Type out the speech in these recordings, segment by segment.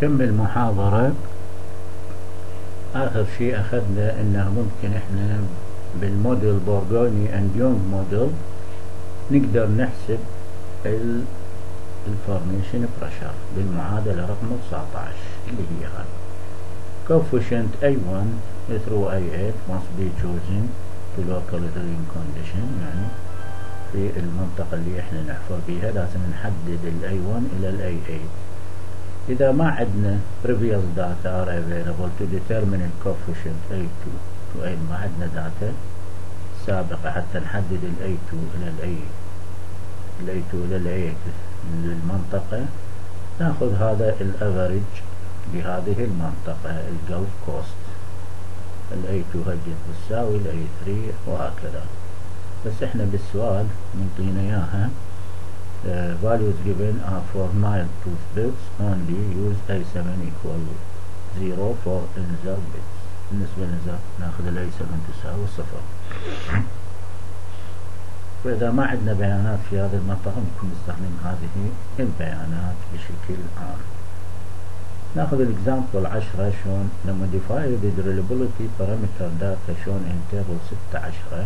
نكمل محاضرة. آخر شيء أخذنا إنه ممكن إحنا بالموديل بورغوني أند يونغ موديل نقدر نحسب الفورميشن بريشر بالمعادلة رقم 19 اللي هي هاي coefficient A1 through A8 must be chosen to local drilling condition. يعني في المنطقة اللي احنا نحفر بيها لازم نحدد ال A1 إلى ال A8. إذا ما عندنا previous data are available to determine the coefficient A2 to A، ما عندنا data سابقة حتى نحدد ال A2 إلى ال A2 إلى ال A8 للمنطقة، ناخذ هذا الافريج بهذه المنطقة الجولف كوست، ال A2 هجت بتساوي ال A3 وهكذا. بس احنا بالسؤال منطينا اياها values given are for Nile tooth bits only use A7 equal 0 for inzer bits. بالنسبة للنزر ناخذ ال A7 تساوي 0. وإذا ما عندنا بيانات في هذه المنطقة ممكن نستخدم هذه البيانات بشكل عام. ناخذ الإكزامبل 10 شون modify the drillability parameter data shown in table 16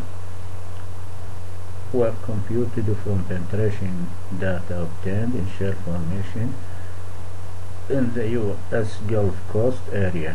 were computed from penetration data obtained in shale formation in the US Gulf Coast area.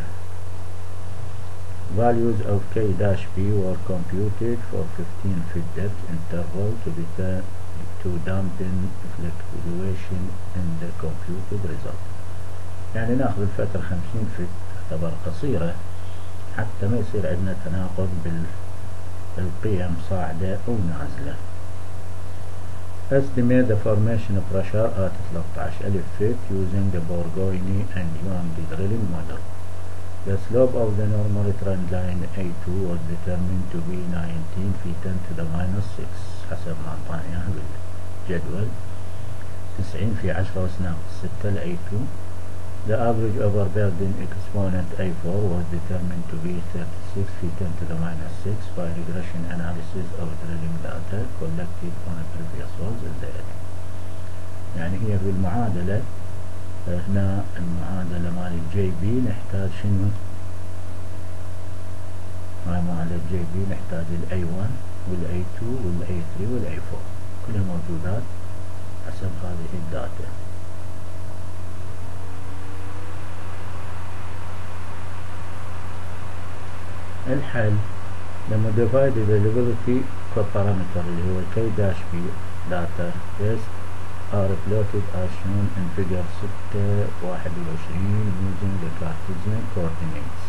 Values of K-B were computed for 15 feet depth interval to dampen fluctuation in the computed result. يعني ناخذ الفترة 50 فيت تعتبر قصيرة حتى ما يصير عندنا تناقض بالقيم صاعدة أو نازلة. Estimate the formation pressure at 13,000 feet using the Bourgogne and Yuan drilling model. The slope of the normal trend line A2 was determined to be 19 feet 10 to the minus 6 حسب ما أعطانا إياها بالجدول. 90 في 10 أس 6 ل A2. The average overburden exponent A4 was determined to be 36 feet 10 to the minus 6 by regression analysis of drilling data collected on previous wells in the area. يعني هي في المعادلة هنا المعادلة مال الجي بي نحتاج شنو؟ مال الجي بي نحتاج الاي 1 والاي 2 والاي 3 والاي 4 كلها موجودات حسب هذه الداتا. الحل لما divide the availability parameter اللي هو K-B data test are plotted as shown in figure 6.21 using the Cartesian coordinates.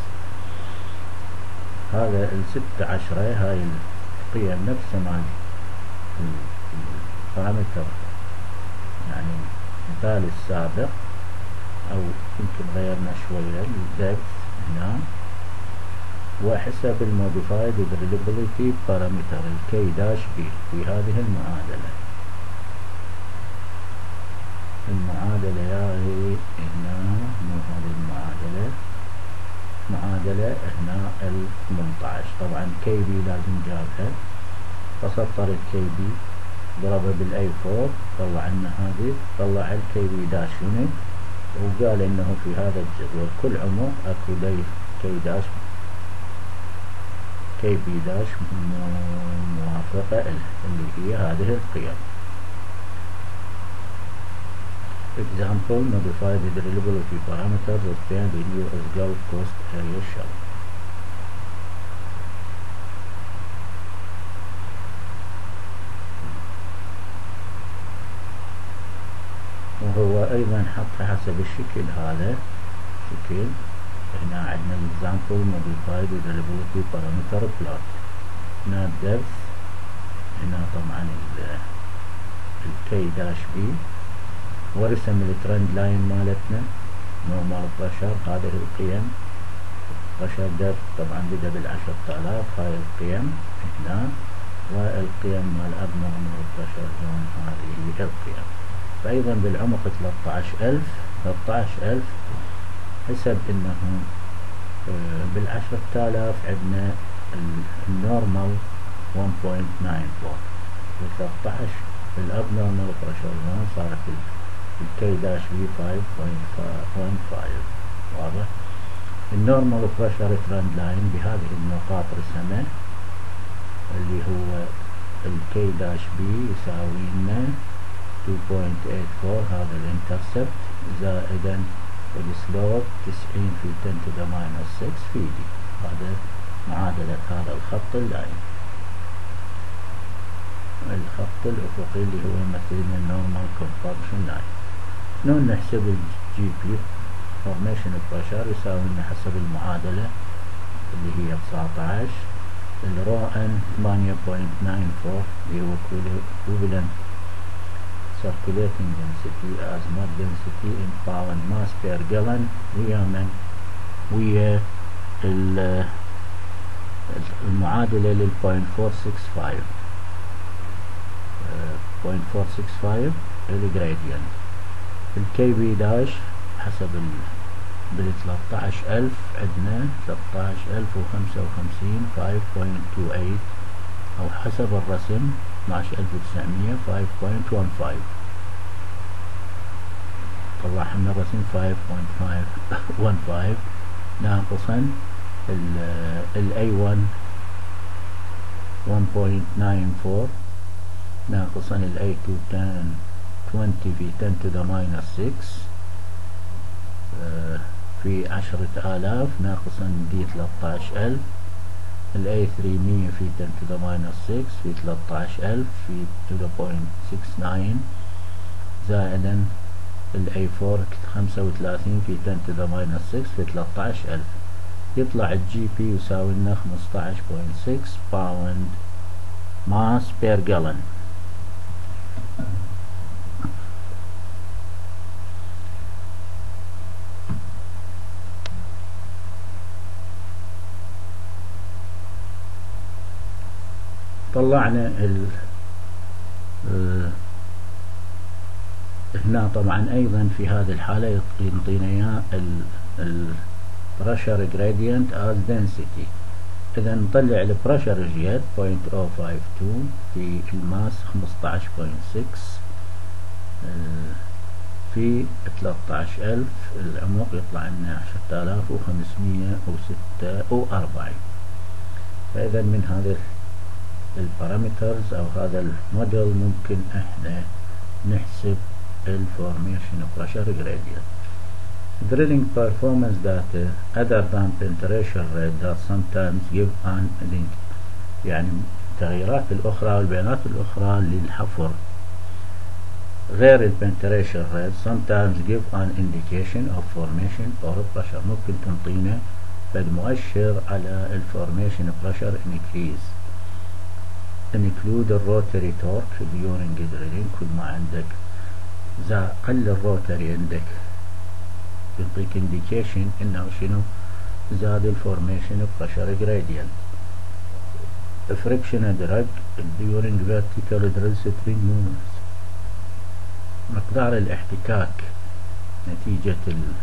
هذا ال16 هاي القيم نفسها مال البارامتر، يعني مثال السابق أو يمكن غيرنا شوية الدبث هنا، وحسب الموديفايد drillability parameter K-B في هذه المعادلة. المعادلة هاي هنا مو هذه المعادلة، معادلة هنا ال18. طبعا KB لازم جابها، فسطر الKB ضربها بالA4 طلع لنا هذه، طلع الKB داش يونت، وقال انه في هذا الجدول كل عمر اكو لي KB داش موافقة اللي هي هذه القيم. Example modify the drillability parameters obtained in US Gulf Coast area shelf. وهو أيضا حط حسب الشكل هذا شكل. هنا عندنا example modify the drillability parameter plot. هنا depth، هنا طبعا K-B، ورسم الترند لاين مالتنا نورمال بريشر هذه القيم، بريشر دبث طبعا بدا بال10,000 هاي القيم هنا، والقيم مال ابنورمال بريشر زون هذه القيم. فايضا بالعمق 13,000 حسب انه بال10,000 عندنا النورمال 1.94، بال13 بالابنورمال بريشر زون صارت الكي داش بي 5.15. واضح؟ النورمال بريشر ترند لاين بهذه النقاط رسمه، اللي هو الكي داش بي يساوي لنا 2.84 هذا الانترسبت، زائدا السلوب 90 في 10 to the minus 6 في دي. هذا معادلة هذا الخط اللاين، الخط الأفقي اللي هو يمثل لنا النورمال كونفورميشن لاين. شلون نحسب الجي بي فورميشن بريشر؟ يساوي لنا حسب المعادلة اللي هي 19 الرو ان 8.94 اللي هو equivalent circulating density as mud density in pound mass per gallon ويا المعادلة لل 0.465 الجريدينت. الكي بي داش حسب بال 13000 عندنا 13055 5.28 أو حسب الرسم 12900 5.15. طلع من الرسم 5.515 ناقصا ال A1 1.94 ناقصا ال A2 20 في 10 to the minus 6 في 10000 ناقصا دي 13000 ال A3 100 في 10 to the minus 6 في 13000 في to the 0.69 زائدا ال A4 35 في 10 to the minus 6 في 13000. يطلع الجي بي يساوي لنا 15.6 باوند ماس بير جالون. طلعنا هنا طبعا ايضا في هذه الحالة يعطينا اياه البريشر جريدينت از density. اذا نطلع البريشر جيت 0.052 في الماس 15.6 في 13000 العمق يطلع لنا 10546. فاذا من هذا البارامترز او هذا الموديل ممكن احنا نحسب الفورميشن بريشر جريدينت. Drilling performance data other than penetration rate that sometimes give an link، يعني التغييرات الأخرى والبيانات الأخرى للحفر غير penetration rate sometimes give an indication of formation or pressure، ممكن تنطينا مؤشر على formation pressure increase. include الروتري تورك during drilling، كل ما عندك إذا قل الروتري عندك يعطيك indication انه شنو زاد الفورميشن بريشر جريدينت. friction drag during vertical drill string movements، مقدار الاحتكاك نتيجة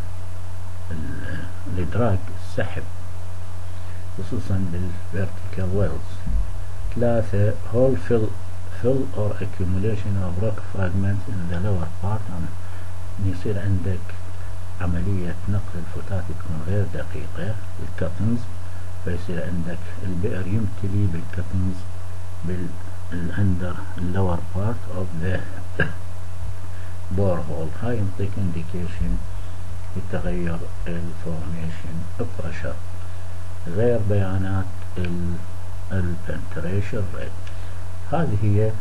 الادراج السحب خصوصا بالvertical wells. 3 hole fill or accumulation of rock fragments in the lower part، يصير عندك عملية نقل الفتات تكون غير دقيقة الكاتنز، فيصير عندك البئر يمتلي بالكاتنز بالاندر اللور بارت اوف ذا بور هول. هاي ينطيك انديكيشن لتغير الفورميشن بريشر غير بيانات البنتريشن ريت. هذه هي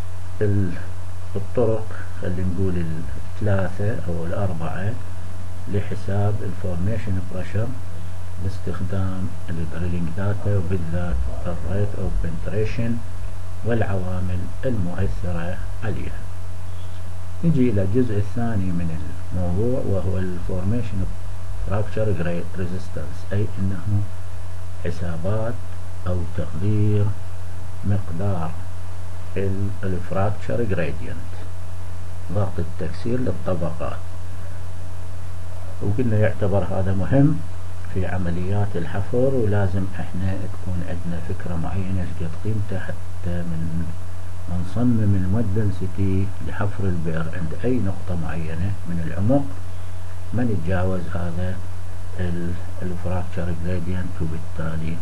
الطرق، خلينا نقول الثلاثة او الأربعة لحساب الفورميشن بريشر باستخدام الدريلينج داتا، وبالذات الريت اوف بنتريشن والعوامل المؤثرة عليها. نجي إلى الجزء الثاني من الموضوع وهو الفورميشن فراكشر ريزيستنس، أي أنه حسابات أو تقدير مقدار الفراكشر جريدينت، ضغط التكسير للطبقات. وقلنا يعتبر هذا مهم في عمليات الحفر، ولازم احنا تكون عندنا فكرة معينة ايش قد قيمته حتى من نصمم المود density لحفر البئر عند أي نقطة معينة من العمق ما نتجاوز هذا الفراكتشر جريدينت، وبالتالي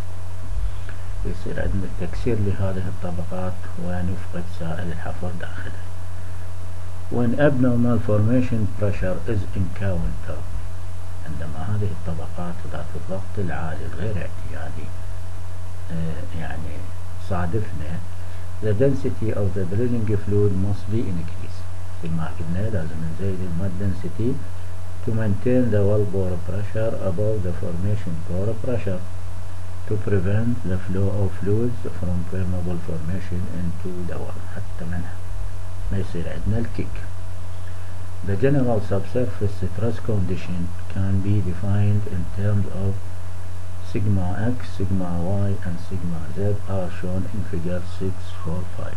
يصير عندنا تكسير لهذه الطبقات ونفقد سائل الحفر داخلها. When abnormal formation pressure is encountered، عندما هذه الطبقات ذات الضغط العالي الغير اعتيادي يعني صادفنا، the density of the drilling fluid must be increased. مثل ما قلنا لازم نزيد المود density to maintain the well bore pressure above the formation bore pressure to prevent the flow of fluids from permeable formation into the well، حتى منها ما يصير عندنا الكيك. The general subsurface stress condition can be defined in terms of sigma x, sigma y and sigma z are shown in figure 6.4.5.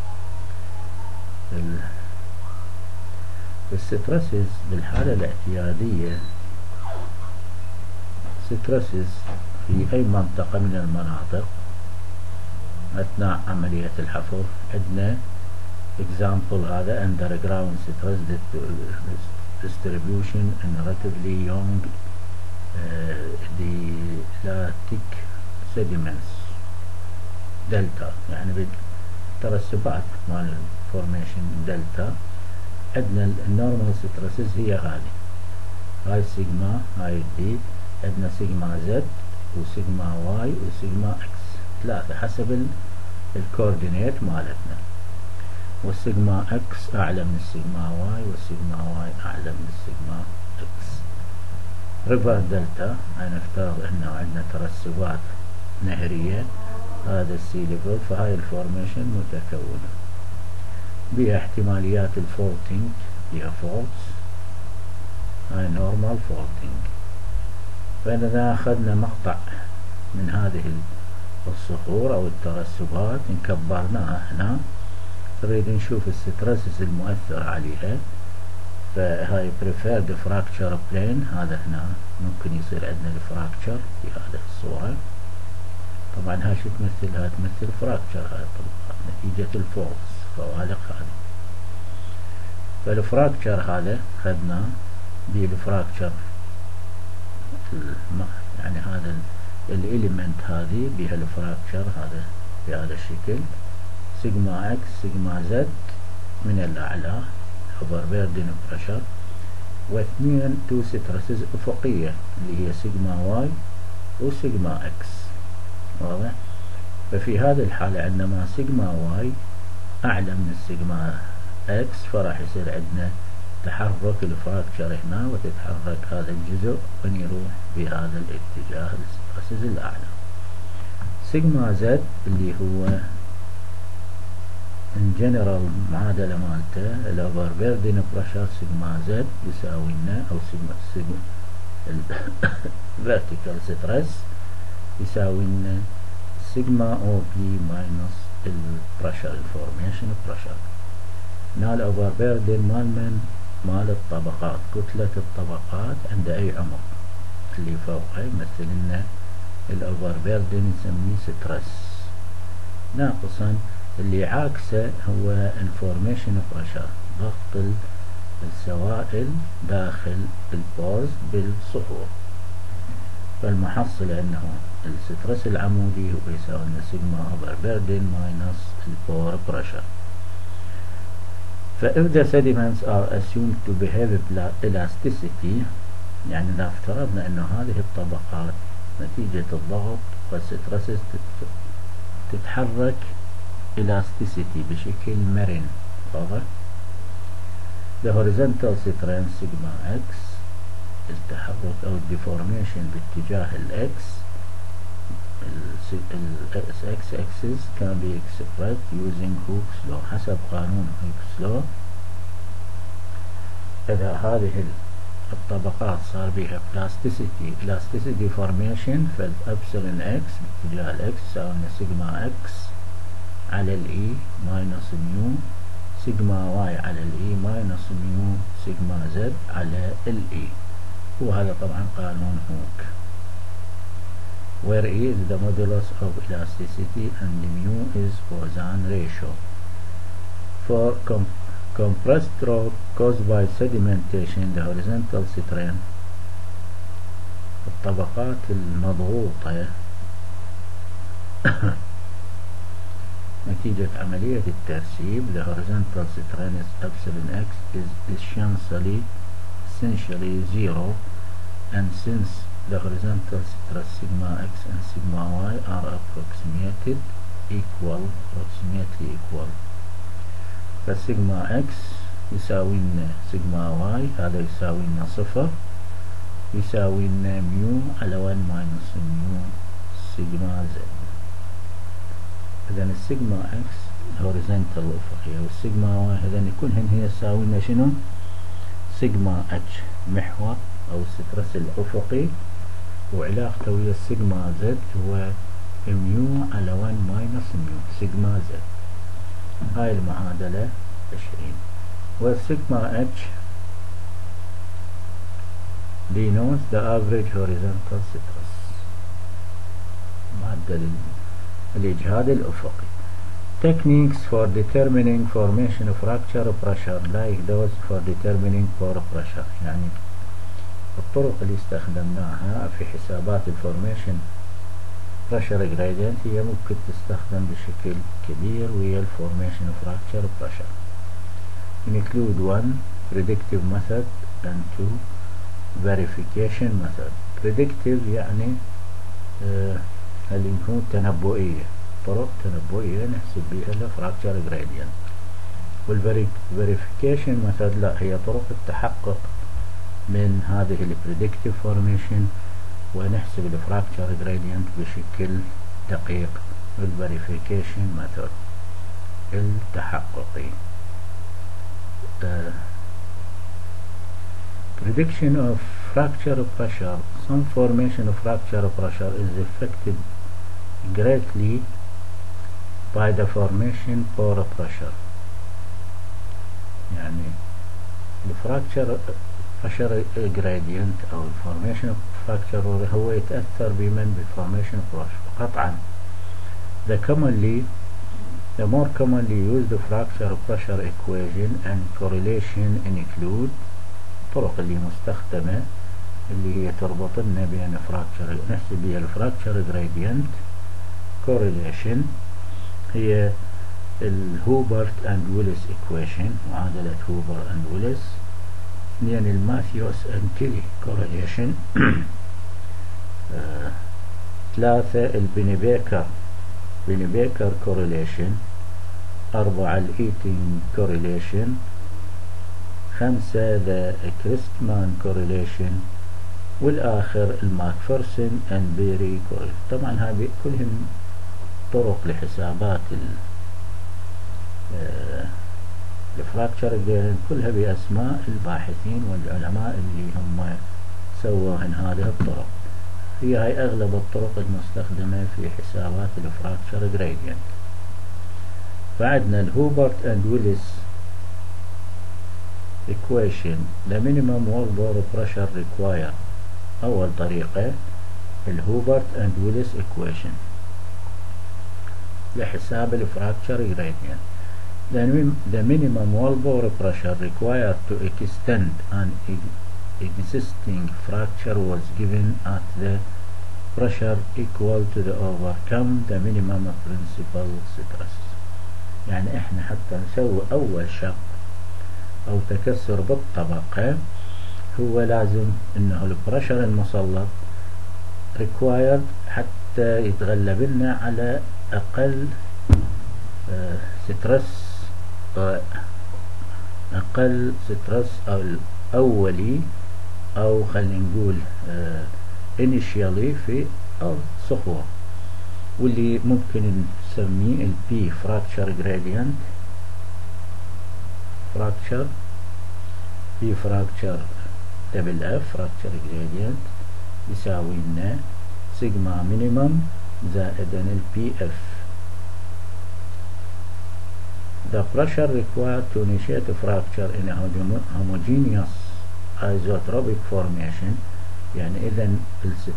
السترسز بالحالة الاعتيادية، سترسز في أي منطقة من المناطق أثناء عملية الحفر. عندنا example هذا underground stress distribution in relatively young deltic sediments دلتا، يعني بالترسبات مال الفورميشن دلتا. عندنا النورمال سترسز هي هاي سيجما، هاي دي، عندنا سيجما زد وسيجما واي وسيجما اكس، ثلاثة حسب الكوردينيت مالتنا. والسيجما اكس اعلى من السيجما واي والسيجما واي اعلى من السيجما اكس. ريفر دلتا نفترض انه عندنا ترسبات نهرية، هذا السي ليفل، فهاي الفورميشن متكونة بها احتماليات الفولتينج، بها فولتس، هاي نورمال فولتينج. فإذا أخذنا مقطع من هذه الصخور أو الترسبات انكبرناها هنا، نريد نشوف السترسز المؤثر عليها، فهاي preferred fracture plane، هذا هنا ممكن يصير عندنا الفراكتشر في هذه الصورة. طبعا هاي شو تمثل؟ هاي تمثل فراكتشر، هاي الطبقات نتيجة الفولتس، فوالق هذه. فالفراكتشر هذا خدنا بالفراكتشر يعني هذا الاليمنت هذه بها الفراكتشر هذا بهذا الشكل، سيجما اكس سيجما زد من الاعلى overburden pressure، واثنين تو سترسز افقية اللي هي سيجما واي وسيجما اكس، واضح؟ ففي هذه الحالة عندما سيجما واي اعلى من السيجما اكس، فراح يصير عندنا تحرك الفراكتشر هنا، وتتحرك هذا الجزء ونروح بهذا الاتجاه السترسز الاعلى. سيجما زد اللي هو ان جنرال معادلة مالته الاوفر بيردن بريشر سيجما زد يساوي لنا، او سيجما الفيرتيكال ستريس يساوي لنا سيجما او بي ماينس البريشر الفورميشن بريشر. هنا الاوفر بيردن مال الطبقات، كتلة الطبقات عند اي عمق اللي فوقه يمثل لنا الاوفر بيردن نسميه ستريس، ناقصا اللي عاكسه هو الفورميشن بريشر، ضغط السوائل داخل البورز بالصخور. فالمحصلة انه السترس العمودي هو يساوي لنا سيجما اوفر بيردن ماينس البور بريشر. فإذا the sediments are assumed to behave elasticity، يعني إذا افترضنا أنه هذه الطبقات نتيجة الضغط والسترسز تتحرك elasticity بشكل مرن، واضح؟ the horizontal strength sigma x، التحرك أو الديفورميشن باتجاه الإكس، x axis can be expressed using Hooke's law، حسب قانون Hooke's law. إذا هذه الطبقات صار بها elasticity deformation، فالابسلون x باتجاه الإكس يساوي سيجما x على الإي ماينس ميو سيجما واي على الإي ماينس ميو سيجما زد على الإي، وهذا طبعا قانون هوك، where E is the modulus of elasticity and mu is Poisson ratio. for compressed rock caused by sedimentation the horizontal strain. الطبقات المضغوطة نتيجة عملية الترسيب the horizontal strain epsilon x is essentially zero, and since the horizontal stress sigma x and sigma y are approximately equal فالسيجما x يساوي لنا سيجما y هذا يساوي لنا 0 يساوي لنا ميو على 1 ماينس ميو سيجما z. إذن السيجما x هوريزونتال الأفقية والسيجما y هذين كلهن هي تساوي لنا شنو؟ سيجما h محور أو السترس الأفقي وعلاقته ويا السيجما z هو ميو على 1 ماينس ميو سيجما z. هاي المعادلة 20. والسيجما h denotes the average horizontal stress معدل الإجهاد الأفقي. Techniques for determining formation of fracture pressure like those for determining pore pressure. يعني الطرق اللي استخدمناها في حسابات الفورميشن pressure gradient هي ممكن تستخدم بشكل كبير ويا الفورميشن fracture pressure. Include 1 predictive method and 2 verification method. Predictive يعني اللي يكون تنبؤية، طرق تنبؤية نحسب بها الفراكشر gradient. والverification method لا، هي طرق التحقق من هذه البريدكتيف فورميشن ونحسب الفراكشر gradient بشكل دقيق. والverification method التحققي. Prediction of fracture pressure. Some formation of fracture pressure is affected greatly by the formation pore pressure. يعني الفراكشر pressure gradient أو formation of fracture هو يتأثر بمن بالformation pressure قطعا. The more commonly used fracture pressure equation and correlation include الطرق اللي مستخدمة اللي هي تربط لنا بين fracture نحسب بها الفراكشر gradient. correlation هي الهوبرت اند ويلس equation معادلة هوبر اند ويلس. اثنين الماثيوس اند كيلي correlation. ثلاثة البينيبيكر correlation. 4 الإيتينج correlation. 5 the كريستمان correlation. والآخر الماكفرسون اند بيري correlation. طبعا هذه كلهم طرق لحسابات الفراكشر كلها بأسماء الباحثين والعلماء اللي هم سووهن هذه الطرق. هي أغلب الطرق المستخدمة في حسابات الفراكشر gradient. فعندنا الهوبرت اند ويلس equation the minimum wall bore pressure required. أول طريقة الهوبرت اند ويلس equation لحساب الفراكشر gradient. The minimum wall bore pressure required to extend an existing fracture was given at the pressure equal to the overcome the minimum principal stress. يعني احنا حتى نسوي أول شق أو تكسر بالطبقة هو لازم إنه البريشر المسلط required حتى يتغلب لنا على أقل سترس أو الأولي أو خلينا نقول initially في الصخور واللي ممكن نسميه البي fracture gradient. في fracture double F fracture gradient يساوي لنا سيجما minimum زائدا البي اف. The pressure required to initiate a fracture in a homogeneous isotropic formation. يعني إذا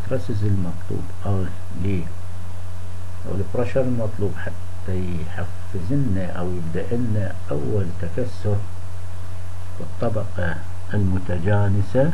السترسز المطلوب أو البريشر المطلوب حتى ينفذ لنا أو يبدأ لنا أول تكسر في الطبقة المتجانسة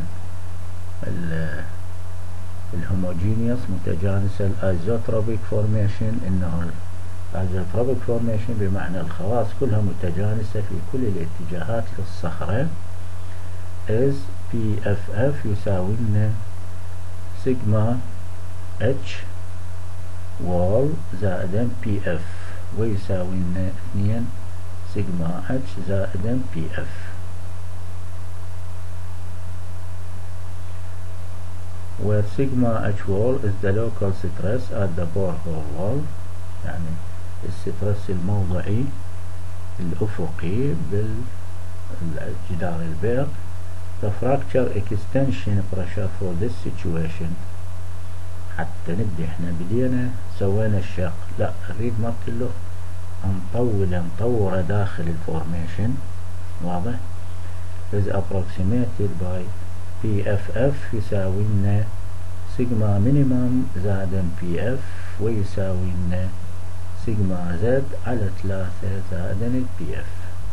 الهوموجينيوس متجانسة الأيزوتروبيك فورميشن. إنه الأيزوتروبيك فورميشن بمعنى الخواص كلها متجانسة في كل الاتجاهات للصخرة. is PFF يساوي لنا سيجما H wall زائدا PF ويساوي لنا 2 سيجما H زائدا PF. where sigma H wall is the local stress at the borehole wall، يعني السترس الموضعي الأفقي بالجدار البئر. the fracture extension pressure for this situation. حتى نبدي احنا بدينا سوينا الشق، لا نريد مرتله نطوره داخل الفورميشن، واضح؟ is approximated by PFF يساوي لنا سيجما مينيمم زائدا PF ويساوي لنا سيجما زد على 3 زائدا الPF.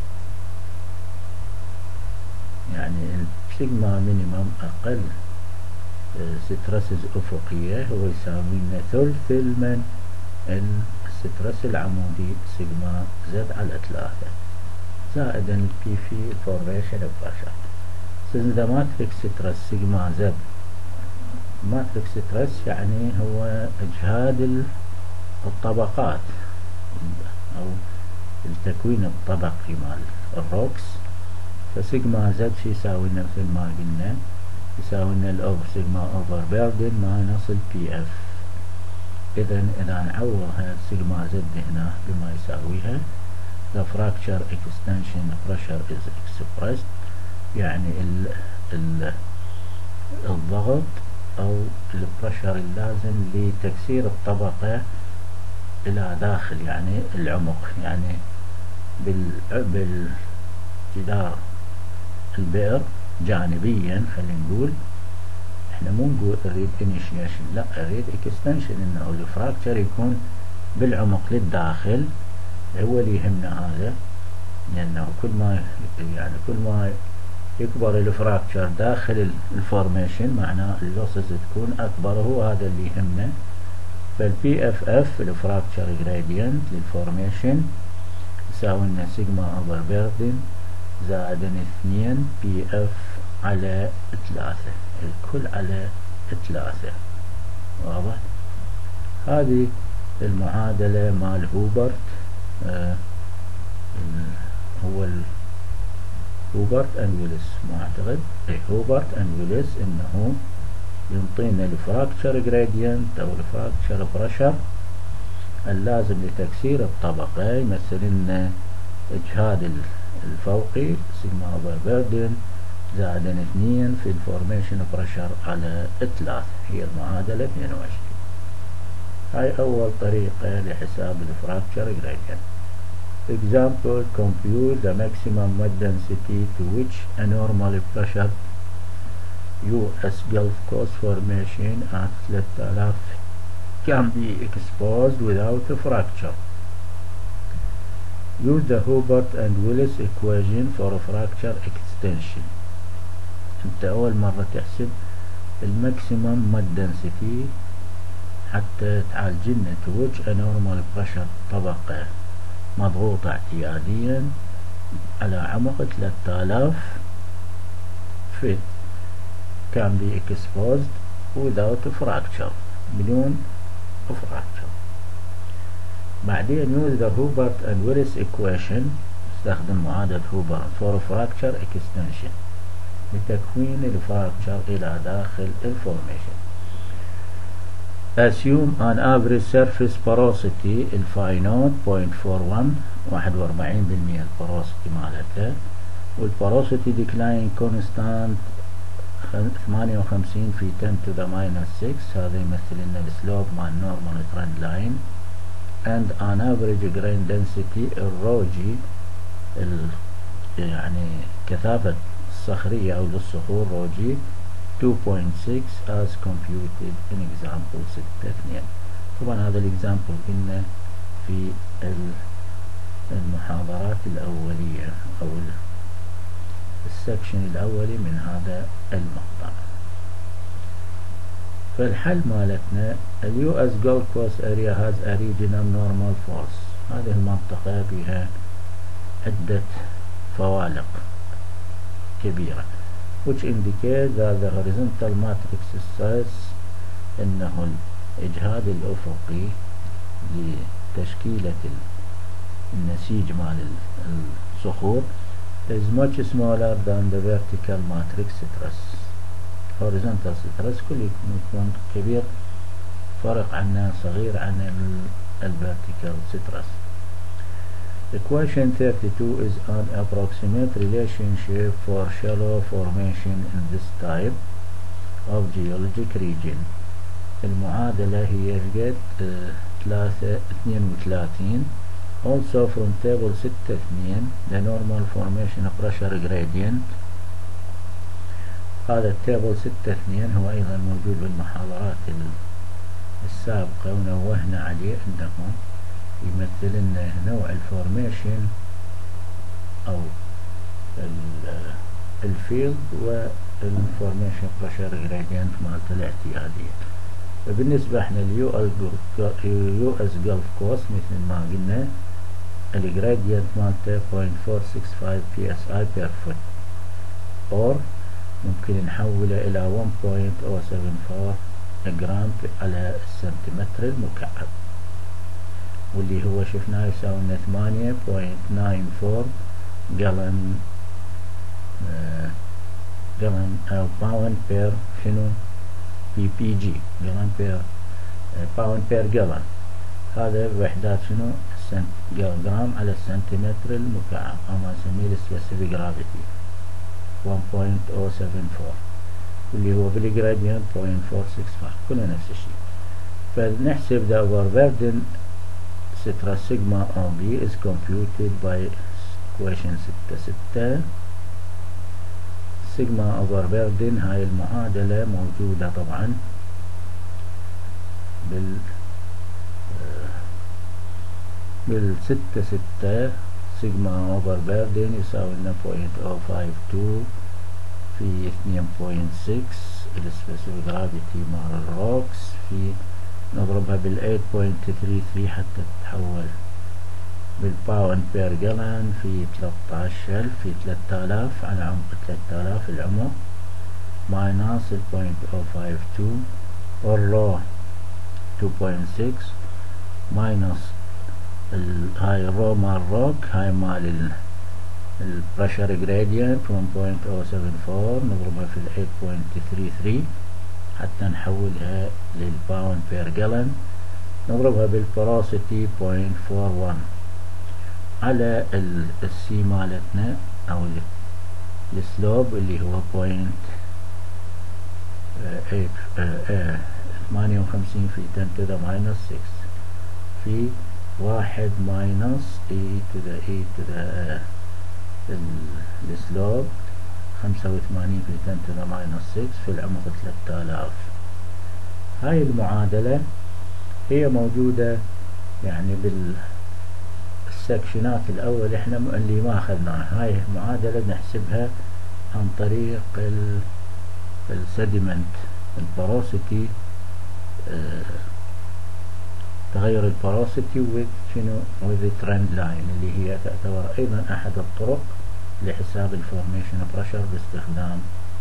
يعني السيجما مينيمم أقل سترسز أفقية هو يساوي لنا ثلث من السترس العمودي سيجما زد على 3 زائدا البي في فورميشن بريشر. since the matrix stress سيجما زد matrix stress يعني هو إجهاد الطبقات أو التكوين الطبقي مال الروكس. فسيجما زد شي يساوي لنا مثل ما قلنا يساوي لنا الأوفر سيجما أوفر بيردن ماينس البي اف. إذا نعوض سيجما زد هنا بما يساويها the fracture extension pressure is expressed، يعني الضغط أو البريشر اللازم لتكسير الطبقة إلى داخل يعني العمق، يعني بالجدار البئر جانبيا. خلينا نقول احنا مو نقول نريد انيشيشن، لا نريد اكستنشن، انه الفراكتشر يكون بالعمق للداخل، هو اللي يهمنا هذا. لانه كل ما يكبر الفراكتشر داخل الفورميشن معناه اللوسز تكون اكبر، هو هذا اللي يهمنا. فالبي اف اف الفراكتشر جريدينت للفورميشن يساوي لنا سيجما اوفر بيردن زائدا 2 بي اف على 3، الكل على 3. واضح؟ هذه المعادلة مال هوبرت، هو هوبرت اند ويلس، ما اعتقد هوبرت اند ويلس، انه ينطينا الفراكتشر جريدينت او الفراكتشر بريشر اللازم لتكسير الطبقة، يمثل لنا اجهاد الفوقي سيجما اوفر بيردن زائدا 2 في الفورميشن بريشر على 3، هي المعادلة 22. هاي اول طريقة لحساب الفراكتشر جريدينت. Example: compute the maximum mud density to which a normal pressure US Gulf Coast formation at 3000 can be exposed without a fracture. Use the Hobart and Willis equation for a fracture extension. انت اول مرة تحسب الماكسيمم mud density حتى تعالج لنا to which a normal pressure طبقة مضغوطة اعتياديا على عمق 3000 feet can be exposed without a fracture، بدون fracture. بعدين use the Hobart and Willis equation، استخدم معادلة هوبر for fracture extension لتكوين الفراكتشر إلى داخل الفورميشن. assume an average surface porosity الفاي نوت 0.41 41% البروسيتي مالتها، والبروسيتي decline constant 58 في 10 to the minus 6، هذا يمثل لنا السلوب مع النورمال ترند لاين. and an average grain density الروجي يعني كثافة الصخرية أو للصخور روجي 2.6 as computed in example 6.2. طبعا هذا الإكزامبل قلنا في المحاضرات الأولية أو السكشن الأولي من هذا المقطع. فالحل مالتنا اليو اس جولف كوست اريا هاز ا ريجنال نورمال فورس. هذه المنطقة بها عدة فوالق كبيرة which indicate that the horizontal matrix size انه الاجهاد الافقي لتشكيلة النسيج مال الصخور is much smaller than the vertical matrix stress. horizontal stress كل يكون كبير، فرق عنه صغير عن vertical stress. Equation 32 is an approximate relationship for shallow formation in this type of geologic region. المعادلة هي قد 32. Also from table 6.2 the normal formation pressure gradient. هذا التابل 6.2 هو أيضا موجود بالمحاضرات السابقة ونوهنا عليه أنه يمثل لنا نوع الفورميشن أو الفيلد والفورميشن بريشر جريدينت مالته الاعتيادية. فبالنسبة احنا اليو اس جولف كوست مثل ما قلنا الجريدينت مالته 0.465 PSI per foot، or ممكن نحوله إلى 1.074 جرام على السنتيمتر المكعب، واللي هو شفناه يساوي لنا 8.94 جالن أو باوند بير شنو PPG جالن بير باوند بير جالن. هذا بوحدات شنو جرام على السنتيمتر المكعب، أو ما نسميه السبيسيفيك جرافيتي 1.074 واللي هو بالجرادينت 0.465 كله نفس الشيء. فنحسب the overburden stress sigma OB is computed by equation 6.6. sigma overburden هاي المعادلة موجودة طبعا بال 6.6. سيجما overburden يساوي لنا 0.052 في 2.6 السبيسيفيك جرافيتي مال الروكس، في نضربها بال 8.33 حتى تتحول بالباوند بير جالن في 13,000 في 3000 على عمق 3000 العمق ماينس ال 0.052 والرو 2.6 ماينس هاي الرو مال روك هاي مال البريشر جريدينت 1.074 نضربها في ال 8.33 حتى نحولها للباوند بير جالن، نضربها بالبوروسيتي 0.41 على السي مالتنا او السلوب اللي هو 58 في 10 to the minus 6 في 1 minus e to the السلوب 85 في 10 to the minus 6 في العمق 3000. هاي المعادلة هي موجودة يعني بالسكشنات الأول احنا اللي ما أخذناها. هاي المعادلة نحسبها عن طريق السيدمنت البوروسيتي، تغير البوروسيتي with ترند لاين اللي هي تعتبر أيضا أحد الطرق لحساب الفورميشن بريشر باستخدام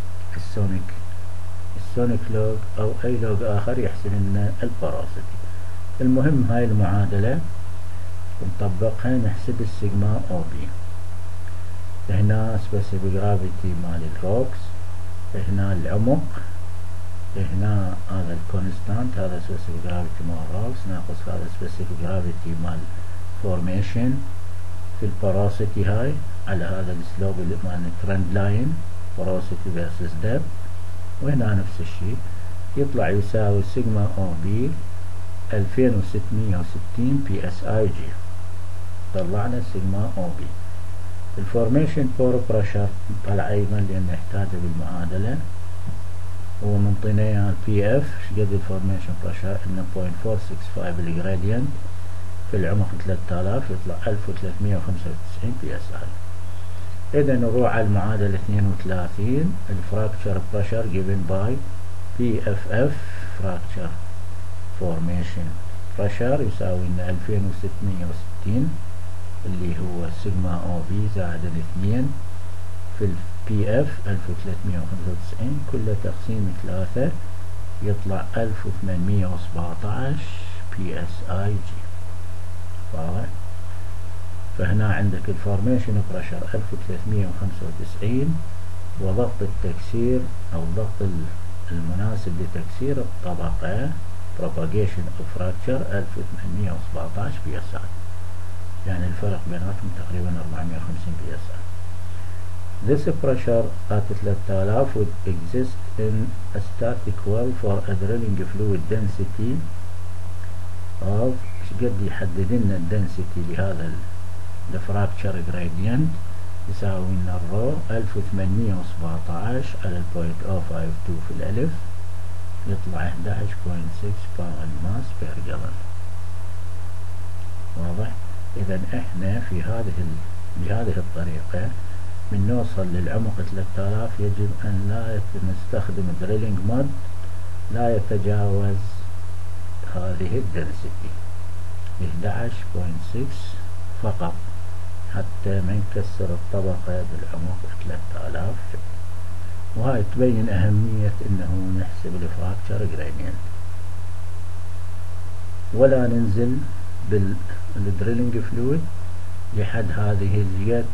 السونيك لوج أو أي لوج آخر يحسب لنا البوروسيتي. المهم هاي المعادلة نطبقها نحسب السيجما أو بي. هنا سبيسيفيك جرافيتي مال الروكس، هنا العمق، هنا هذا الكونستانت هذا سبيسيفيك جرافيتي مال الروكس ناقص هذا سبيسيفيك جرافيتي مال فورميشن في البوروسيتي هاي على هذا السلوب اللي مال الترند لاين بوروسيتي فيرسس ديب، وهنا نفس الشيء يطلع يساوي سيجما او بي 2660 بي اس اي جي. طلعنا سيجما او بي. الفورميشن بور بريشر طلع ايضا لان نحتاجه بالمعادله، هو منطينا البي اف شقد الفورميشن بريشر انه 0.465 الجرادينت في العمق 3000 يطلع 1395 بي اس اي. إذا نروح على المعادلة 32 الفراكتشر بريشر given by PFF fracture formation pressure يساوي لنا 2660 اللي هو سيجما او في زائد 2 في البي اف 1395 كله تقسيم 3 يطلع 1817 بي اس اي جي. واضح؟ فهنا عندك الفورميشن بريشر 1395 وضغط التكسير او الضغط المناسب لتكسير الطبقة propagation of fracture 1817 بي اس اي، يعني الفرق بيناتهم تقريبا 450 بي اس اي. This pressure at 3000 would exist in a static well for a drilling fluid density of قد يحدد لنا الدنسيتي لهذا الفراكتشر gradient يساوي لنا الرو 1817 على 0.052 في الألف يطلع 11.6 باوند ماس بير جالون. واضح؟ إذا إحنا في بهذه الطريقة من نوصل للعمق 3000 يجب أن لا نستخدم دريلينج مود لا يتجاوز هذه الدنسيتي 11.6 فقط حتى ما نكسر الطبقة بالعمق 3000. وهاي تبين أهمية إنه نحسب الفراكتشر جريدينت ولا ننزل بالدريلينج فلويد لحد هذه الزيادة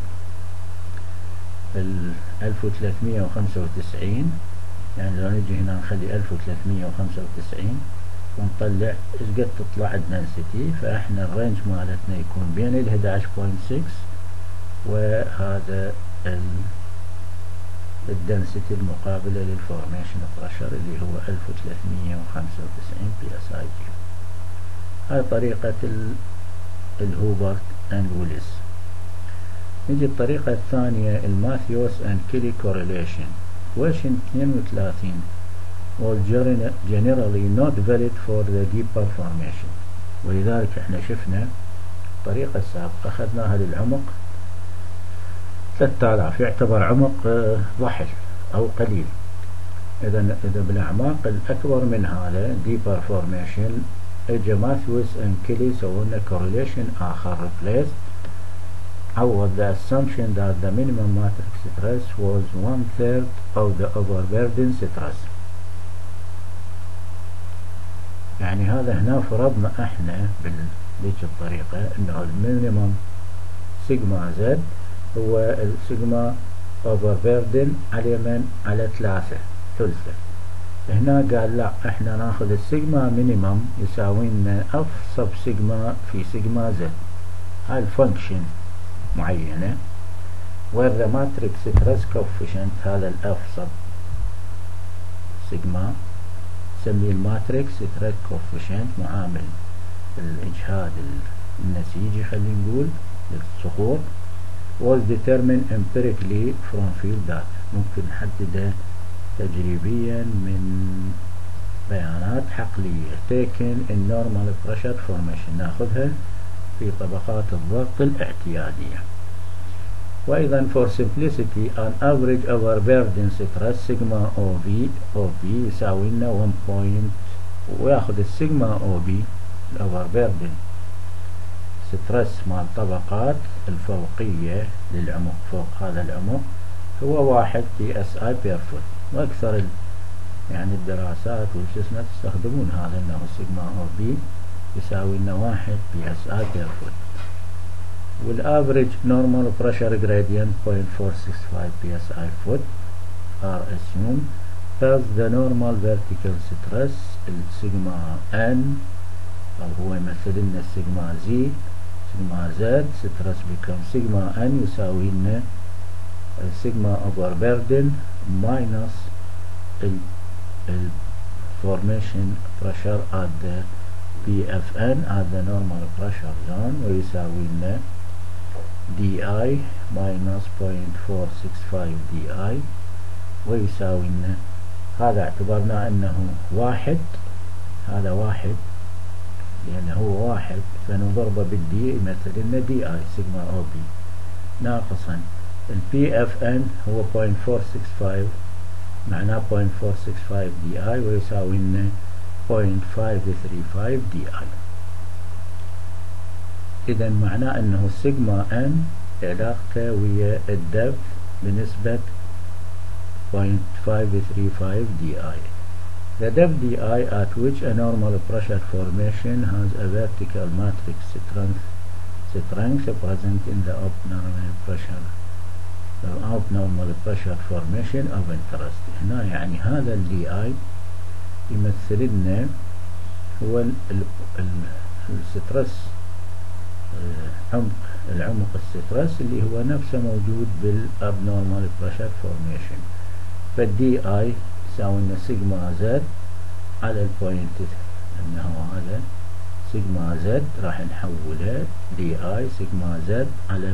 1395. يعني لو نجي هنا نخلي 1395 ونطلع ايش قد تطلع الدنسيتي، فاحنا الرينج مالتنا يكون بين ال 11.6 وهذا الدنسيتي المقابلة للفورميشن بريشر اللي هو 1395 بي اس اي جي. هاي طريقة الهوبرت اند ويلس. نجي الطريقة الثانية الماثيوس اند كيلي كوريليشن. question 32 was generally not valid for the deeper formation. ولذلك احنا شفنا الطريقة السابقة اخذناها للعمق 3000 يعتبر عمق ضحل او قليل. اذا بالاعماق الاكبر من هذا deeper formation اجى ماثيوس اند كيلي سوونا correlation اخر replaced عوض the assumption that the minimum matrix stress was 1/3 of the overburden stress. يعني هذا هنا فرضنا احنا بهذيك الطريقة انه المينيمم سيجما زد هو السيجما overburden على من؟ على 3 ثلثة. هنا قال لا احنا ناخذ السيجما مينيمم يساوي لنا اف سب سيجما في سيجما زد. هاي الفانكشن معينة where the matrix stress coefficient هذا الاف سب سيجما نسميه الماتريكس ستريس كوفيشنت معامل الإجهاد النسيجي خلينا نقول للصخور was determined empirically from field data. ممكن نحدده تجريبيا من بيانات حقلية taken in normal pressure formation ناخذها في طبقات الضغط الاعتيادية. وأيضا for simplicity an average overburden stress sigma OB يساوي لنا 1 وياخذ السيجما OB الأوفربيردن ستريس مال الطبقات الفوقية للعمق فوق هذا العمق هو 1 بي اس اي بير فوت. واكثر يعني الدراسات والجسمة تستخدمون هذا انه السيجما OB يساوي لنا 1 بي اس اي بير فوت. والافريج نورمال بريشر جريدينت 0.465 بي اس اي فوت are assumed thus the normal vertical stress السيجما n او هو يمثل لنا السيجما زي سيجما زد سترس بكم سيجما n يساوي لنا السيجما اوفر بيردن ماينس الفورميشن بريشر at the PFN at the normal pressure zone ويساوي لنا DI minus 0.465 DI ويساوي لنا هذا اعتبرنا انه 1 هذا 1 لأنه هو واحد، فنضربه بالدي يمثل لنا دي اي سيجما او بي، ناقصا البي اف ان هو 0.465 معناه 0.465 دي اي ويساوي لنا 0.535 دي اي. إذا معناه أنه السيجما ان علاقته ويا الدبث بنسبة 0.535 دي اي. The depth di at which a normal pressure formation has a vertical matrix strength present in the abnormal pressure formation of interest. هنا يعني هذا ال DI يمثل لنا هو السترس، العمق السترس اللي هو نفسه موجود بالابنورمال بريشر فورميشن. فالدي اي يساوي لنا سيجما زد على البوينت، انه هذا سيجما زد راح نحوله دي اي سيجما زد على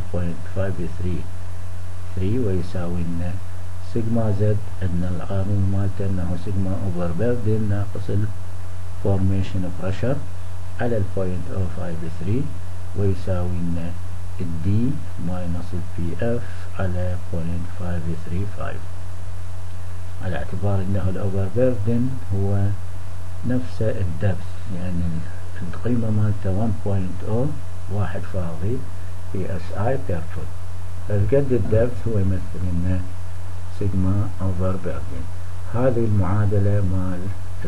0.533 ويساوي لنا سيجما زد عندنا القانون مالته انه سيجما اوفر بيردن ناقص الفورميشن بريشر على 0.053 ويساوي لنا الدي ماينس البي اف على 0.535 على اعتبار انه الاوفر بيردن هو نفس الدبث، يعني القيمة مالته 1.0 واحد فاضي في اس اي بير فوت، فقد الدبث هو يمثل لنا سيجما اوفر بيردن. هذه المعادلة مال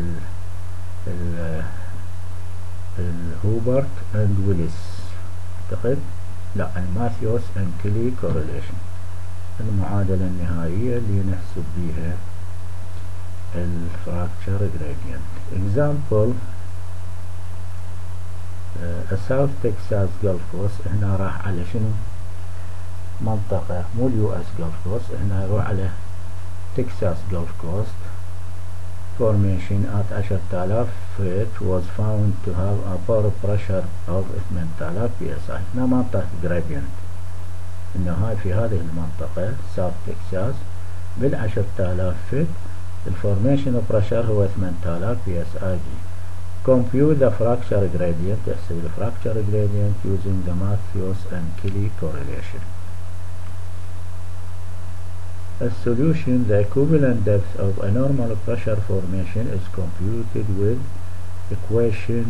الهوبرت اند ويلس، اعتقد لا الماثيوس اند كيلي كورليشن، المعادلة النهائية اللي نحسب بيها الفراكتشر جريدينت. example South Texas Gulf Coast، هنا راح على شنو؟ منطقة مو اليو اس Gulf Coast، هنا يروح على Texas Gulf Coast formation at 10,000 feet was found to have a pore pressure of 8,000 psi. هنا منطقة gradient، انه هاي في هذه المنطقة South Texas بال10,000 فيت الفورميشن بريشر هو 8000 بي اس اي جي. compute the fracture gradient، يحسب الفراكشر gradient using the Matthews and Kelly correlation. As solution, the equivalent depth of a normal pressure formation is computed with equation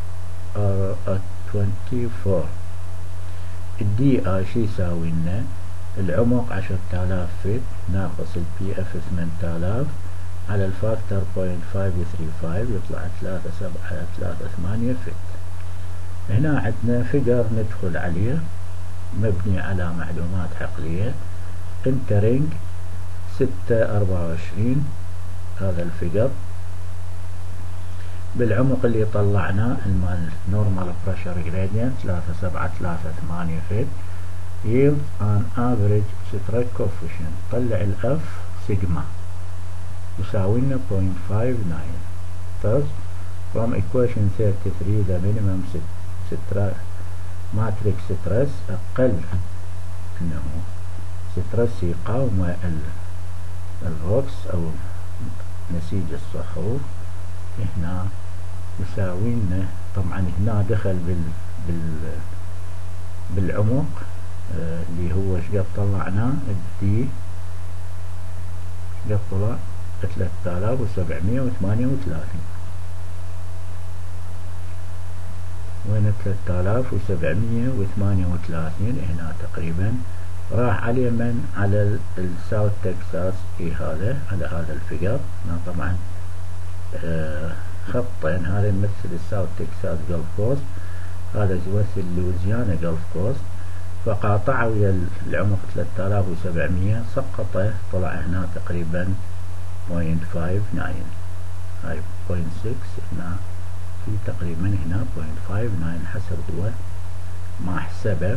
R24. الدي اي شي يساوي لنا العمق 10,000 فيت ناقص البي اف 8000 على الفاكتور 0.535 يطلع 3.7 على 3.8 فيت. هنا عندنا فيجر ندخل عليه مبني على معلومات عقلية. entering 6.24 هذا الفيجر بالعمق اللي طلعناه المال نورمال بريشر جريدينت 3.738 فيت yield an average stroke coefficient، طلع الاف سيجما يساوي لنا 0.59. thus from equation 33 the minimum matrix stress أقل إنه stress يقاوم الروكس أو نسيج الصخور هنا يساوي لنا، طبعا هنا دخل بالعمق اللي هو شقد طلعناه الدي شقد طلع 3738. وين 3738 هنا تقريبا راح على من على الساوث تكساس هذا على هذا الفيجر. طبعا خطين، هذا يمثل الساوث تكساس جولف كوست، هذا يمثل لويزيانا جولف كوست، فقاطعه ويا العمق 3700 سقطه طلع هنا تقريبا 0.59 هاي 0.6 هنا في تقريبا هنا 0.59 حسب هو ما حسبه.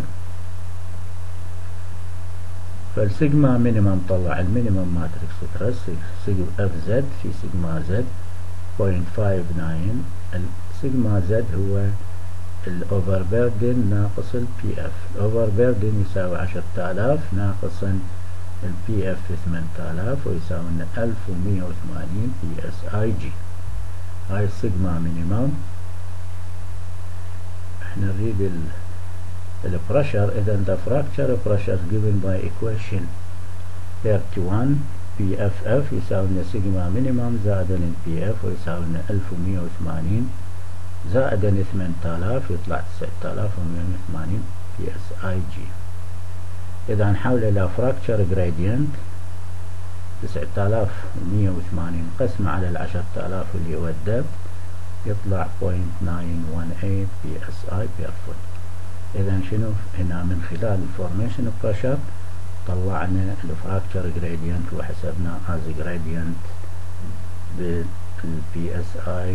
فالسيجما مينيمم طلع المينيمم ماتريكس ستريس اف زد في سيجما زد 0.59. السيجما زد هو الاوفر بيردن ناقص البي اف، الاوفر بيردن يساوي 10,000 ناقصا البي اف 8000 ويساوي لنا 1180 بي اس اي جي. هاي السيجما مينيمم احنا نريد البريشر. إذا the fracture pressure given by equation 31 PFF يساوي لنا سيجما مينيمم زائدا PF ويساوي لنا 1180 زائدا 8000 يطلع 9180 PSIG. إذا نحول إلى fracture gradient 9180 قسم على 10000 اللي هو الدب يطلع 0.918 PSI per foot. إذا شنو هنا من خلال الفورميشن بريشر طلعنا الفراكتشر جريدينت وحسبنا از جريدينت بالبي اس اي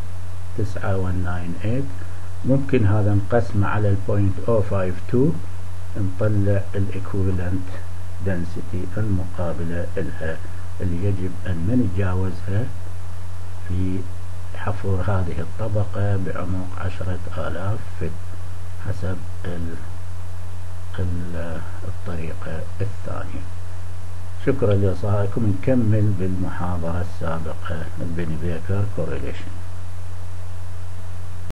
9198. ممكن هذا نقسمه على 0.052 نطلع الايكويفالنت دنسيتي المقابلة لها اللي يجب أن ما نتجاوزها في حفر هذه الطبقة بعمق 10,000 فت حسب الطريقة الثانية. شكرا لإصغائكم. نكمل بالمحاضرة السابقة البني بيكر كوريليشن.